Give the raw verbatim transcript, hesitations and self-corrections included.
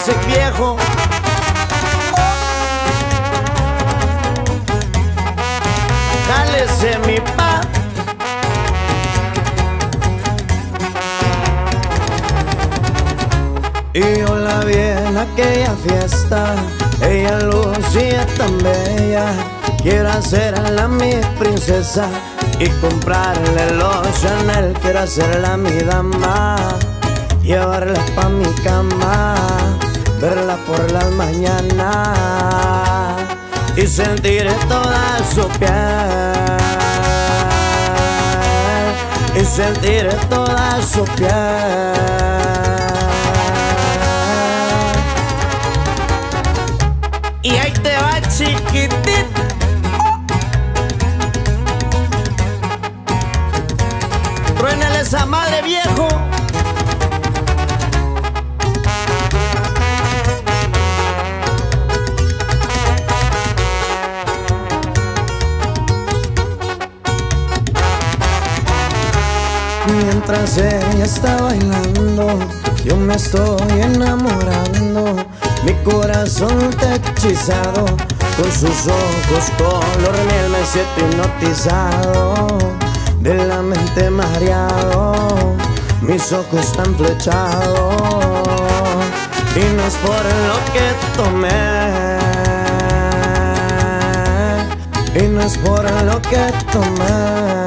Music, viejo. Jálese mi pa. Y yo la vi en aquella fiesta, ella lucía tan bella. Quiero hacerla mi princesa y comprarle los Chanel. Quiero hacerla mi dama, llevarla pa' mi cama, verla por las mañanas y sentir toda su piel, y sentir toda su piel. Y ahí te va, chiquitito. Truénale esa madre, viejo. Mientras ella está bailando, yo me estoy enamorando. Mi corazón está hechizado, con sus ojos color miel me siento hipnotizado, de la mente mareado, mis ojos están flechados. Y no es por lo que tomé, y no es por lo que tomé.